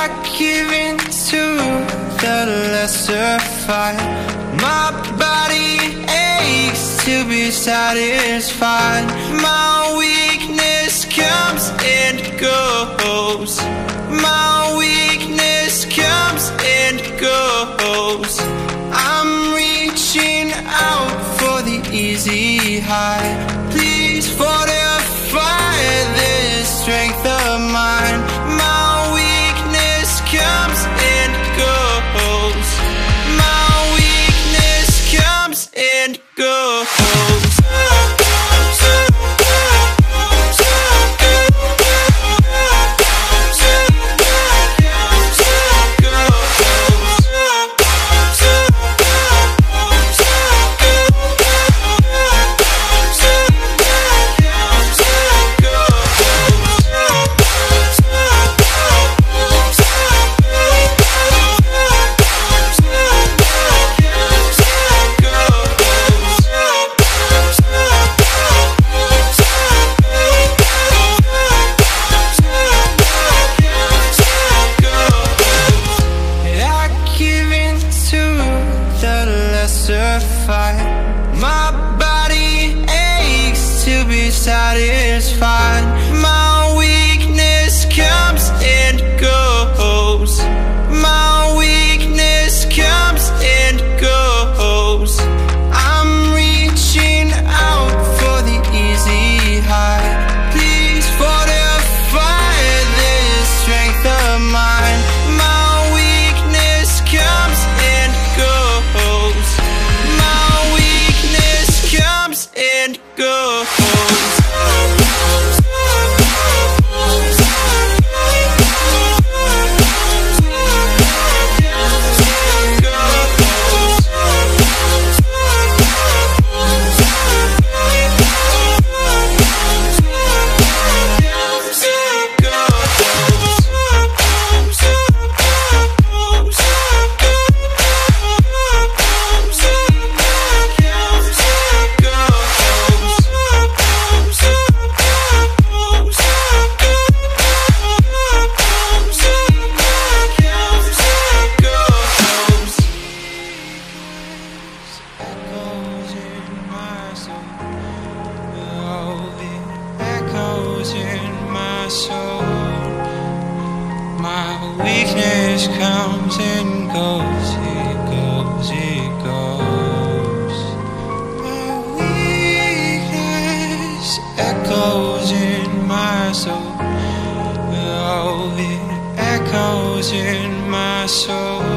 I give in to the lesser fight. My body aches to be satisfied. My weakness comes and goes. My weakness comes and goes. I'm reaching out for the easy high. Please fortify this strength of mine. My weakness comes and goes. My weakness comes and goes. My body aches to be satisfied. My weakness comes and goes. My weakness comes and goes. I'm reaching out for the easy high. Please fortify this strength of mine. My weakness comes and goes. And go. My weakness comes and goes, it goes, it goes. My weakness echoes in my soul. Oh, it echoes in my soul.